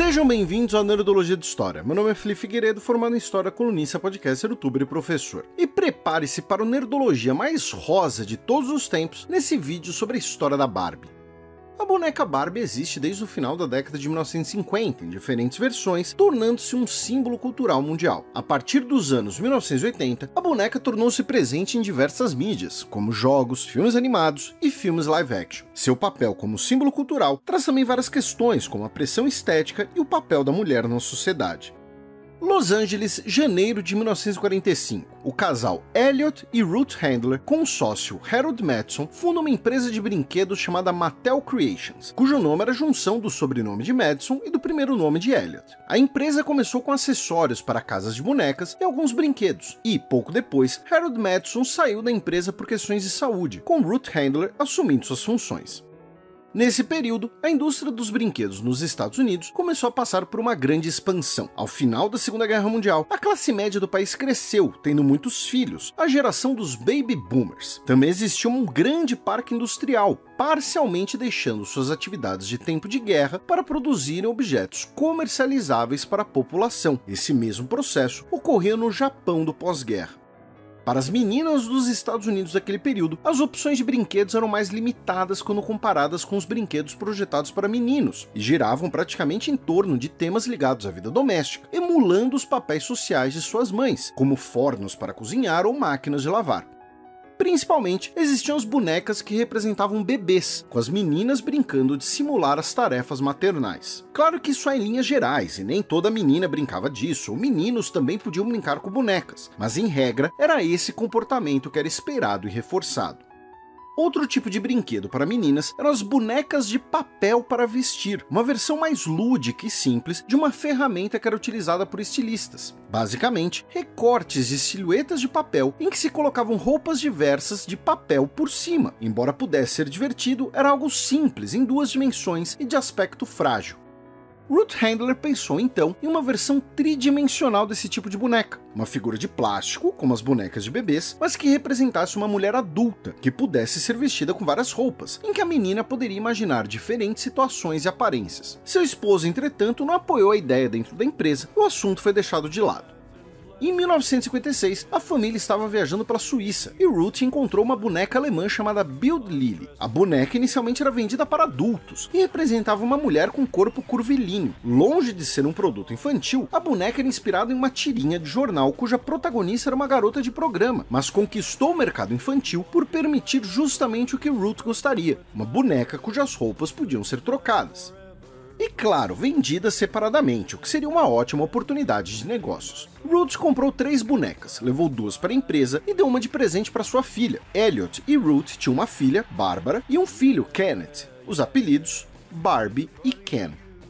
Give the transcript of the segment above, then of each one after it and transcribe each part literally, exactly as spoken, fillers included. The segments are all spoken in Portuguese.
Sejam bem-vindos ao Nerdologia de História. Meu nome é Felipe Figueiredo, formado em História, colunista, podcaster, youtuber e professor. E prepare-se para o Nerdologia mais rosa de todos os tempos nesse vídeo sobre a história da Barbie. A boneca Barbie existe desde o final da década de mil novecentos e cinquenta, em diferentes versões, tornando-se um símbolo cultural mundial. A partir dos anos mil novecentos e oitenta, a boneca tornou-se presente em diversas mídias, como jogos, filmes animados e filmes live action. Seu papel como símbolo cultural traz também várias questões, como a pressão estética e o papel da mulher na sociedade. Los Angeles, janeiro de mil novecentos e quarenta e cinco. O casal Elliot e Ruth Handler, com o sócio Harold Madison, fundam uma empresa de brinquedos chamada Mattel Creations, cujo nome era a junção do sobrenome de Madison e do primeiro nome de Elliot. A empresa começou com acessórios para casas de bonecas e alguns brinquedos, e, pouco depois, Harold Madison saiu da empresa por questões de saúde, com Ruth Handler assumindo suas funções. Nesse período, a indústria dos brinquedos nos Estados Unidos começou a passar por uma grande expansão. Ao final da Segunda Guerra Mundial, a classe média do país cresceu, tendo muitos filhos, a geração dos Baby Boomers. Também existia um grande parque industrial, parcialmente deixando suas atividades de tempo de guerra para produzirem objetos comercializáveis para a população. Esse mesmo processo ocorria no Japão do pós-guerra. Para as meninas dos Estados Unidos daquele período, as opções de brinquedos eram mais limitadas quando comparadas com os brinquedos projetados para meninos, e giravam praticamente em torno de temas ligados à vida doméstica, emulando os papéis sociais de suas mães, como fornos para cozinhar ou máquinas de lavar. Principalmente, existiam as bonecas que representavam bebês, com as meninas brincando de simular as tarefas maternais. Claro que isso é em linhas gerais, e nem toda menina brincava disso, ou meninos também podiam brincar com bonecas, mas em regra, era esse comportamento que era esperado e reforçado. Outro tipo de brinquedo para meninas eram as bonecas de papel para vestir, uma versão mais lúdica e simples de uma ferramenta que era utilizada por estilistas. Basicamente, recortes de silhuetas de papel em que se colocavam roupas diversas de papel por cima. Embora pudesse ser divertido, era algo simples, em duas dimensões e de aspecto frágil. Ruth Handler pensou então em uma versão tridimensional desse tipo de boneca, uma figura de plástico, como as bonecas de bebês, mas que representasse uma mulher adulta, que pudesse ser vestida com várias roupas, em que a menina poderia imaginar diferentes situações e aparências. Seu esposo, entretanto, não apoiou a ideia dentro da empresa e o assunto foi deixado de lado. Em mil novecentos e cinquenta e seis, a família estava viajando pela Suíça e Ruth encontrou uma boneca alemã chamada Bild Lily. A boneca inicialmente era vendida para adultos e representava uma mulher com corpo curvilíneo. Longe de ser um produto infantil, a boneca era inspirada em uma tirinha de jornal cuja protagonista era uma garota de programa, mas conquistou o mercado infantil por permitir justamente o que Ruth gostaria, uma boneca cujas roupas podiam ser trocadas. E claro, vendidas separadamente, o que seria uma ótima oportunidade de negócios. Ruth comprou três bonecas, levou duas para a empresa e deu uma de presente para sua filha. Elliot e Ruth tinham uma filha, Bárbara, e um filho, Kenneth. Os apelidos, Barbie e Ken.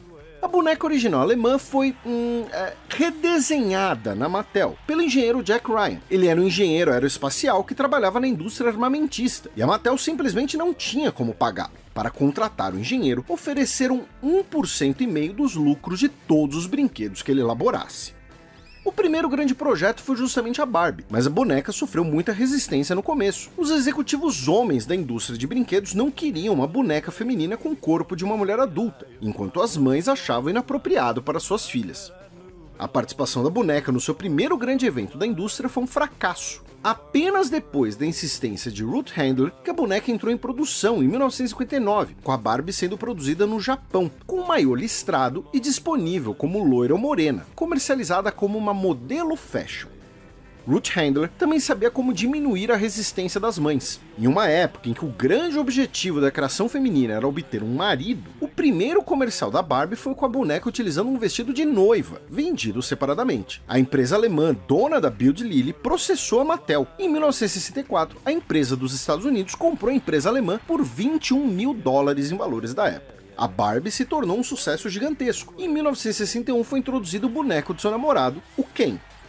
A boneca original alemã foi hum, é, redesenhada na Mattel pelo engenheiro Jack Ryan. Ele era um engenheiro aeroespacial que trabalhava na indústria armamentista, e a Mattel simplesmente não tinha como pagar. Para contratar o engenheiro, ofereceram um por cento e meio dos lucros de todos os brinquedos que ele elaborasse. O primeiro grande projeto foi justamente a Barbie, mas a boneca sofreu muita resistência no começo. Os executivos homens da indústria de brinquedos não queriam uma boneca feminina com o corpo de uma mulher adulta, enquanto as mães achavam inapropriado para suas filhas. A participação da boneca no seu primeiro grande evento da indústria foi um fracasso. Apenas depois da insistência de Ruth Handler que a boneca entrou em produção em mil novecentos e cinquenta e nove, com a Barbie sendo produzida no Japão, com o maiô listrado e disponível como loira ou morena, comercializada como uma modelo fashion. Ruth Handler também sabia como diminuir a resistência das mães. Em uma época em que o grande objetivo da criação feminina era obter um marido, o primeiro comercial da Barbie foi com a boneca utilizando um vestido de noiva, vendido separadamente. A empresa alemã, dona da Bild Lily, processou a Mattel. Em mil novecentos e sessenta e quatro, a empresa dos Estados Unidos comprou a empresa alemã por vinte e um mil dólares em valores da época. A Barbie se tornou um sucesso gigantesco. Em mil novecentos e sessenta e um foi introduzido o boneco de seu namorado, o Ken.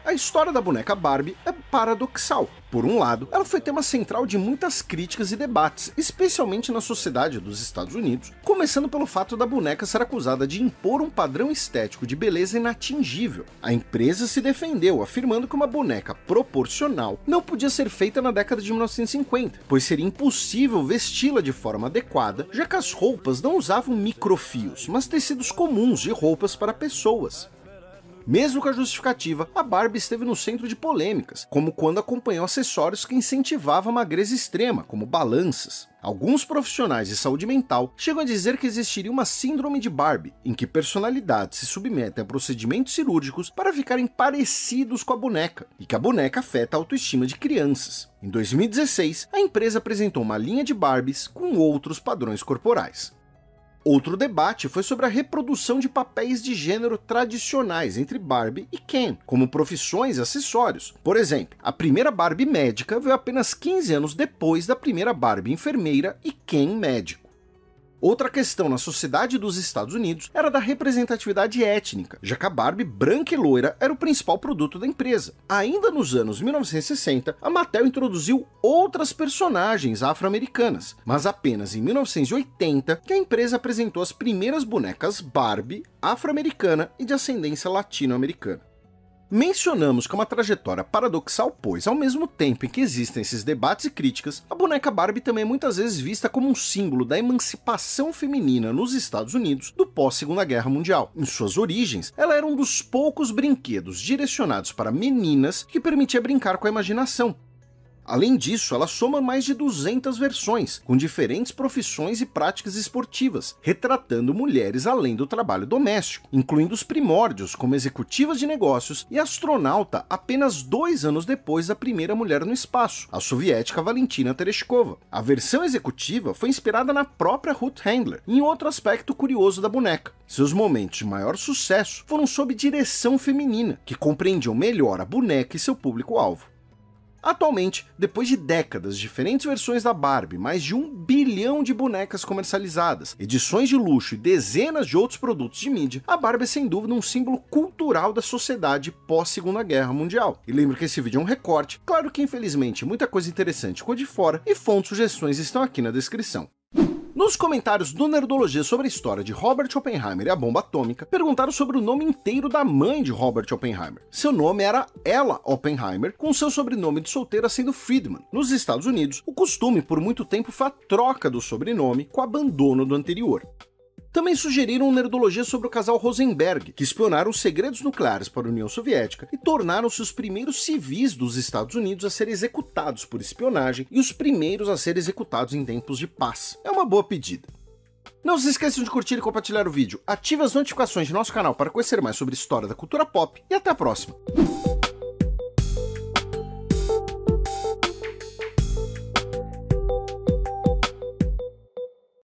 A história da boneca Barbie é paradoxal. Por um lado, ela foi tema central de muitas críticas e debates, especialmente na sociedade dos Estados Unidos, começando pelo fato da boneca ser acusada de impor um padrão estético de beleza inatingível. A empresa se defendeu, afirmando que uma boneca proporcional não podia ser feita na década de mil novecentos e cinquenta, pois seria impossível vesti-la de forma adequada, já que as roupas não usavam microfios, mas tecidos comuns de roupas para pessoas. Mesmo com a justificativa, a Barbie esteve no centro de polêmicas, como quando acompanhou acessórios que incentivavam a magreza extrema, como balanças. Alguns profissionais de saúde mental chegam a dizer que existiria uma síndrome de Barbie, em que personalidades se submetem a procedimentos cirúrgicos para ficarem parecidos com a boneca, e que a boneca afeta a autoestima de crianças. Em dois mil e dezesseis, a empresa apresentou uma linha de Barbies com outros padrões corporais. Outro debate foi sobre a reprodução de papéis de gênero tradicionais entre Barbie e Ken, como profissões e acessórios. Por exemplo, a primeira Barbie médica veio apenas quinze anos depois da primeira Barbie enfermeira e Ken médico. Outra questão na sociedade dos Estados Unidos era da representatividade étnica, já que a Barbie branca e loira era o principal produto da empresa. Ainda nos anos mil novecentos e sessenta, a Mattel introduziu outras personagens afro-americanas, mas apenas em mil novecentos e oitenta que a empresa apresentou as primeiras bonecas Barbie afro-americana e de ascendência latino-americana. Mencionamos que é uma trajetória paradoxal, pois, ao mesmo tempo em que existem esses debates e críticas, a boneca Barbie também é muitas vezes vista como um símbolo da emancipação feminina nos Estados Unidos do pós-Segunda Guerra Mundial. Em suas origens, ela era um dos poucos brinquedos direcionados para meninas que permitia brincar com a imaginação. Além disso, ela soma mais de duzentas versões, com diferentes profissões e práticas esportivas, retratando mulheres além do trabalho doméstico, incluindo os primórdios como executivas de negócios e astronauta apenas dois anos depois da primeira mulher no espaço, a soviética Valentina Tereshkova. A versão executiva foi inspirada na própria Ruth Handler, em outro aspecto curioso da boneca. Seus momentos de maior sucesso foram sob direção feminina, que compreendiam melhor a boneca e seu público-alvo. Atualmente, depois de décadas de diferentes versões da Barbie, mais de um bilhão de bonecas comercializadas, edições de luxo e dezenas de outros produtos de mídia, a Barbie é sem dúvida um símbolo cultural da sociedade pós-Segunda Guerra Mundial. E lembro que esse vídeo é um recorte, claro que infelizmente muita coisa interessante ficou de fora, e fontes e sugestões estão aqui na descrição. Nos comentários do Nerdologia sobre a história de Robert Oppenheimer e a bomba atômica, perguntaram sobre o nome inteiro da mãe de Robert Oppenheimer. Seu nome era Ella Oppenheimer, com seu sobrenome de solteira sendo Friedman. Nos Estados Unidos, o costume por muito tempo foi a troca do sobrenome com o abandono do anterior. Também sugeriram uma nerdologia sobre o casal Rosenberg, que espionaram segredos nucleares para a União Soviética e tornaram-se os primeiros civis dos Estados Unidos a serem executados por espionagem e os primeiros a serem executados em tempos de paz. É uma boa pedida. Não se esqueçam de curtir e compartilhar o vídeo, ative as notificações de nosso canal para conhecer mais sobre história da cultura pop e até a próxima!